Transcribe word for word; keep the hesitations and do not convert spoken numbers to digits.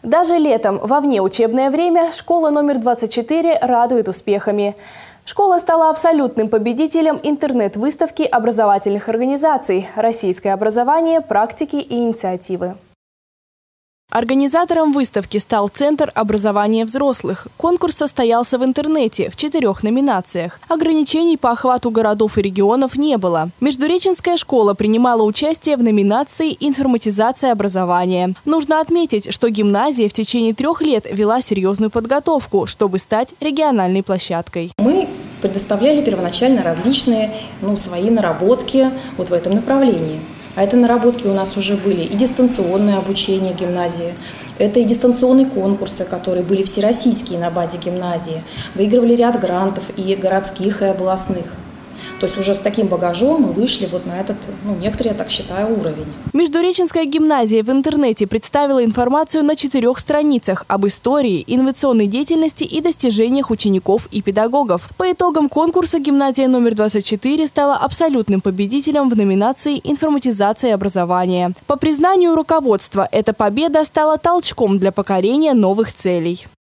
Даже летом, во внеучебное время, школа номер двадцать четыре радует успехами. Школа стала абсолютным победителем интернет-выставки образовательных организаций «Российское образование. Практики и инициативы». Организатором выставки стал Центр образования взрослых. Конкурс состоялся в интернете в четырех номинациях. Ограничений по охвату городов и регионов не было. Междуреченская школа принимала участие в номинации «Информатизация образования». Нужно отметить, что гимназия в течение трех лет вела серьезную подготовку, чтобы стать региональной площадкой. Мы предоставляли первоначально различные ну, свои наработки вот в этом направлении. А это наработки у нас уже были и дистанционное обучение в гимназии, это и дистанционные конкурсы, которые были всероссийские на базе гимназии, выигрывали ряд грантов и городских, и областных. То есть уже с таким багажом мы вышли вот на этот, ну, некоторые, я так считаю, уровень. Междуреченская гимназия в интернете представила информацию на четырех страницах об истории, инновационной деятельности и достижениях учеников и педагогов. По итогам конкурса гимназия номер двадцать четыре стала абсолютным победителем в номинации «Информатизация образования». По признанию руководства, эта победа стала толчком для покорения новых целей.